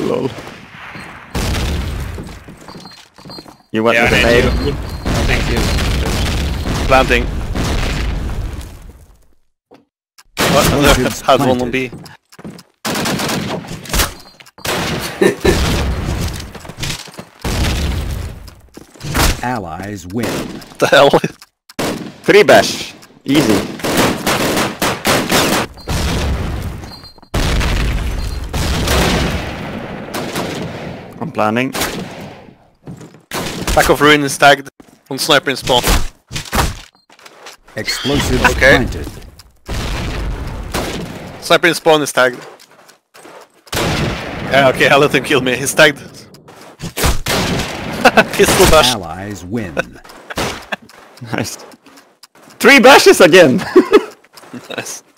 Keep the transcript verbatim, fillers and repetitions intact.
Lol. You went Yeah, with I an need A. you. Thank you. Planting. What? Had one on B. Allies win. What the hell? Three bash. Easy. I'm planning. Back of ruin is tagged. One sniper in spawn. Explosives Okay. planted. Sniper in spawn is tagged. Yeah, okay, I'll let him kill me. He's tagged. Pistol bash. Allies win. Nice. Three bashes again! Nice.